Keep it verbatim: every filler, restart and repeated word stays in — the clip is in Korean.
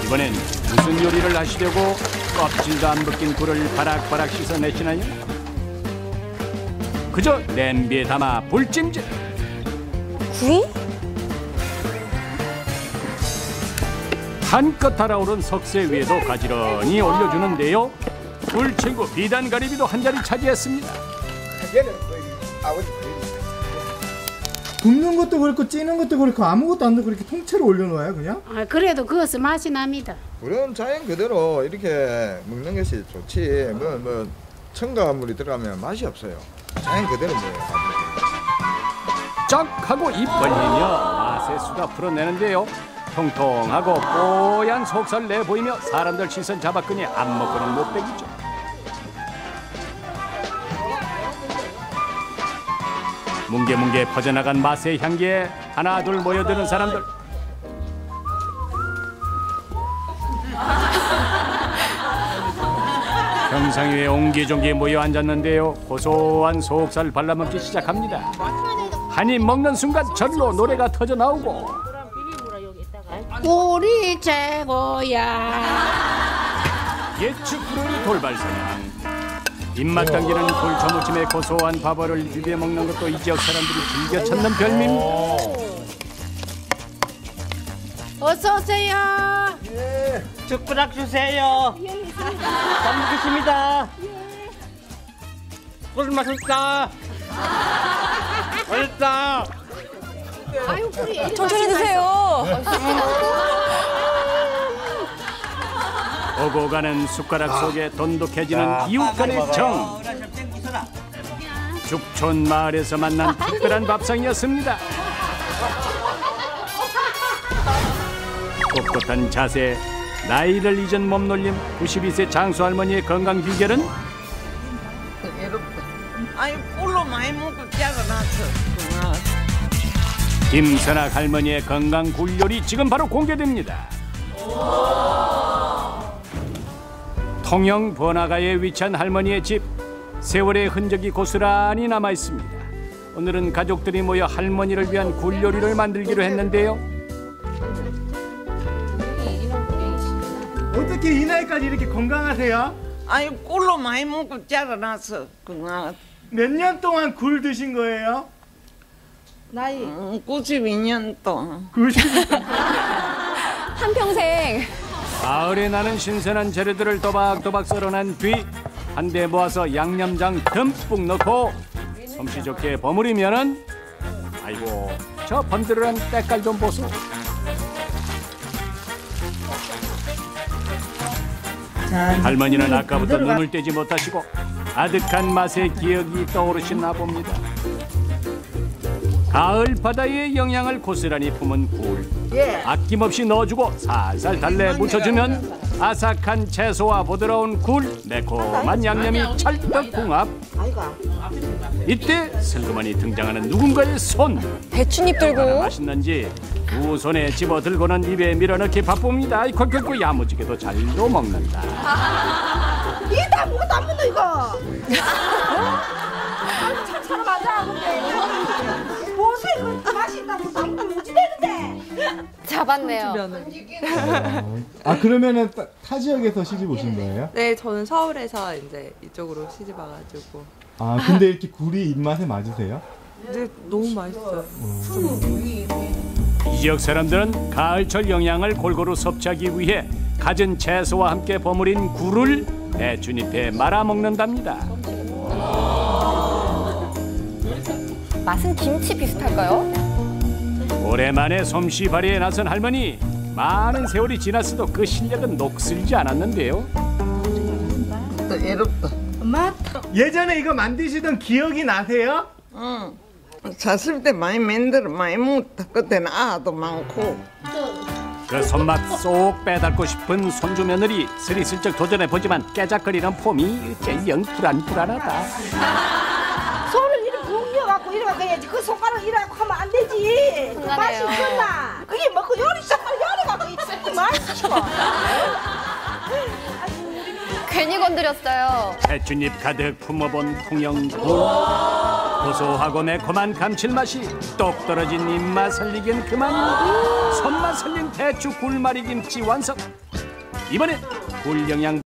이번엔 무슨 요리를 하시려고 껍질도 안 벗긴 굴을 바락바락 씻어내시나요? 그저 냄비에 담아 불찜질. 구이? 한껏 달아오른 석쇠 위에도 가지런히 올려주는데요. 굴친구 비단가리비도 한 자리 차지했습니다. 굽는 것도 그렇고 찌는 것도 그렇고 아무것도 안 넣고 그렇게 통째로 올려놓아요 그냥? 아, 그래도 그것은 맛이 납니다. 그런 자연 그대로 이렇게 먹는 것이 좋지. 뭐, 뭐 첨가물이 들어가면 맛이 없어요. 자연 그대로 먹어요. 쩍 하고 입 벌리며 맛의 수다 풀어내는데요. 통통하고 뽀얀 속살 내보이며 사람들 시선 잡았거니 안 먹고는 못 빼기죠. 뭉게뭉게 퍼져나간 맛의 향기에 하나 둘 모여드는 사람들. 평상 위에 옹기종기 모여 앉았는데요. 고소한 속살 발라먹기 시작합니다. 한 입 먹는 순간 절로 노래가 터져 나오고. 굴이 최고야. 예측 불허의 돌발사냥. 입맛 당기는 굴초무침에 고소한 밥알을 비벼 먹는 것도 이 지역 사람들이 즐겨 찾는 별미입니다. 어서 오세요. 예. 젓가락 주세요. 잘 먹겠습니다. 꿀 맛있다. 맛있다. 아유, 굴이 천천히 드세요. 오고 가는 숟가락 속에 돈독해지는 이웃 간의 정. 죽촌 마을에서 만난 특별한 밥상이었습니다. 꼿꼿한 자세, 나이를 잊은 몸놀림, 구십이 세 장수 할머니의 건강 비결은? 아니 꿀로 많이 먹고 짜증났어. 김선악 할머니의 건강 굴 요리 지금 바로 공개됩니다. 통영 번화가에 위치한 할머니의 집. 세월의 흔적이 고스란히 남아 있습니다. 오늘은 가족들이 모여 할머니를 위한 굴 요리를 만들기로 했는데요. 어떻게 이 나이까지 이렇게 건강하세요? 아니 꿀로 많이 먹고 짜증났어. 그냥 몇 년 동안 굴 드신 거예요? 나이 음, 구십이 년 동안. 구십 한평생. 가을에 나는 신선한 재료들을 또박또박 썰어낸 뒤 한데 모아서 양념장 듬뿍 넣고 솜씨 좋게 버무리면은 아이고 저 번들어간 때깔 좀 보소. 할머니는 아까부터 눈을 떼지 못하시고 아득한 맛의 기억이 떠오르시나 봅니다. 가을 바다의 영양을 고스란히 품은 굴. 아낌없이 넣어주고 살살 달래 묻혀주면 아삭한 채소와 부드러운 굴, 매콤한 양념이 찰떡궁합. 이때 슬그머니 등장하는 누군가의 손. 배춧잎 얼마나 들고. 맛있는지 두 손에 집어 들고는 입에 밀어넣기 바쁩니다. 이 콜콜콜 야무지게도 잘도 먹는다. 이게 다 뭐도 안 묻어 이거. 참참 맞아 근데. 보세요 그 맛이 있다고 다 무지 되는데. 잡았네요. 아 그러면은 타, 타 지역에서 시집 오신 거예요? 네, 저는 서울에서 이제 이쪽으로 시집 와가지고. 아 근데 이렇게 굴이 입맛에 맞으세요? 근데 너무 맛있어요. 이 지역 사람들은 가을철 영양을 골고루 섭취하기 위해 갖은 채소와 함께 버무린 굴을 배춧잎에 말아 먹는답니다. 맛은 김치 비슷할까요? 오랜만에 솜씨 발휘에 나선 할머니. 많은 세월이 지났어도 그 실력은 녹슬지 않았는데요. 외롭다. 엄마 예전에 이거 만드시던 기억이 나세요? 응. 잤을 때 많이 만들어 많이 먹었다. 그때는 아도 많고. 그 손맛 쏙 빼닮고 싶은 손주 며느리 스리슬쩍 도전해보지만 깨작거리는 폼이 어째 영 불안불안하다. 손을 이렇게 뭉겨갖고 이래갖고 해야지. 그 손가락 이래갖고 하면 안 되지. 그 맛이 있었나. 그게 먹고 요리 시작하면 요리갖고 있었지 맛있어. 괜히 건드렸어요. 배춧잎 가득 품어본 통영굴. 고소하고 매콤한 감칠맛이 똑 떨어진 입맛 살리긴 그만. 손맛 살린 대추 굴말이 김치 완성. 이번엔 꿀영양